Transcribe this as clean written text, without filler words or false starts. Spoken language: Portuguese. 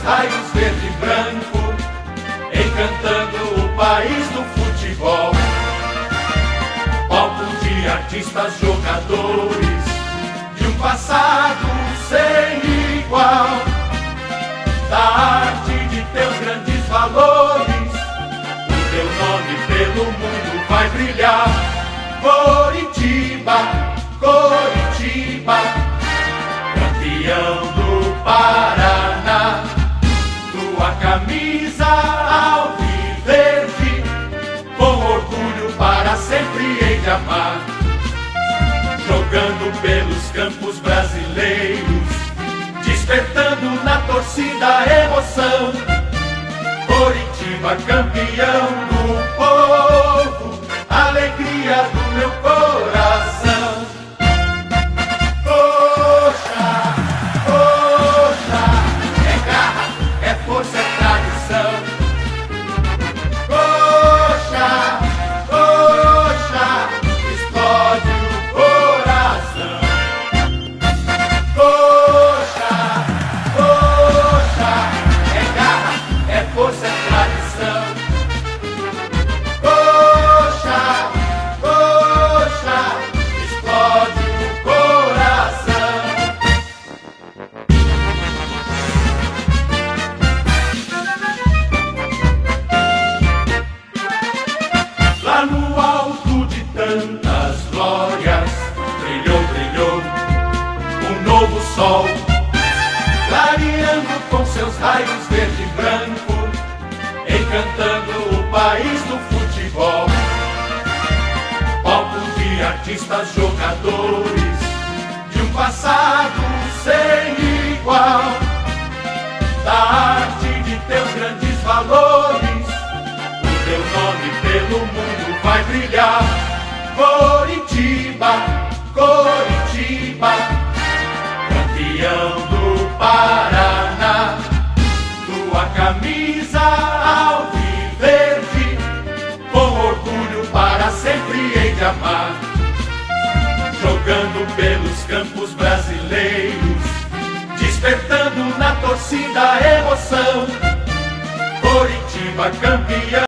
raios verde e branco, encantando o país do futebol. Palco de artistas, jogadores, de um passado sem igual, da arte de teus grandes valores, o teu nome pelo mundo vai brilhar. Coritiba, Coritiba, campeão do Paraná, tua camisa alviverde, com orgulho para sempre hei de amar. Jogando pelos campos brasileiros, despertando na torcida a emoção. Coritiba, campeão do povo, alegria do meu coração. Coxa, coxa, é garra, é força, é tradição. Coxa, coxa, explode o coração. Coxa, coxa, é garra, é força, é tradição. Coxa, coxa, explode o coração. Lá no alto de tantas glórias, brilhou, brilhou um novo sol, clareando com seus raios verde e branco, encantando o país do futebol. Palco de artistas, jogadores, de um passado sem igual, da arte de teus grandes valores, o teu nome pelo mundo vai brilhar. Coritiba, Coritiba, campeão do Paraná, tua camisa alviverde, com orgulho para sempre hei de amar. Jogando pelos campos brasileiros, despertando na torcida a emoção. Coritiba, campeão.